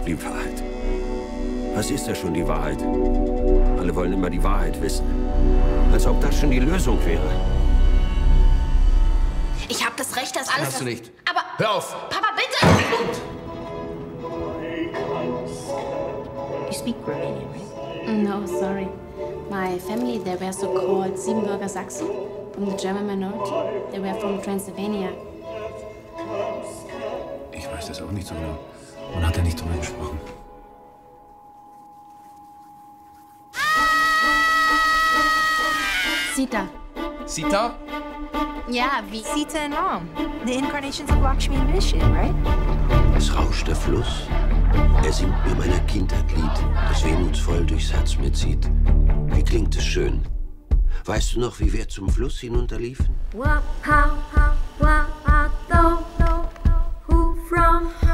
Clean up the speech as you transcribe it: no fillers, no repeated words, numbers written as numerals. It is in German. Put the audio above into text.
Die Wahrheit. Was ist ja schon die Wahrheit? Alle wollen immer die Wahrheit wissen. Als ob das schon die Lösung wäre. Ich habe das Recht, das alles... Hast du nicht. Aber... Hör auf! Papa, bitte! You speak Romanian, right? No, sorry. My family, they were so-called Siebenbürger Sachsen, from the German minority. They were from Transylvania. Ich weiß das auch nicht so genau. Man hat ja nicht drüber gesprochen. Sita. Sita? Ja, wie... Sita and Ram, the incarnations of Lakshmi and Vishnu, right? Es rauscht der Fluss. Er singt mir meiner Kindheit Lied, das wehmutsvoll durchs Herz mir zieht. Wie klingt es schön. Weißt du noch, wie wir zum Fluss hinunterliefen? Who from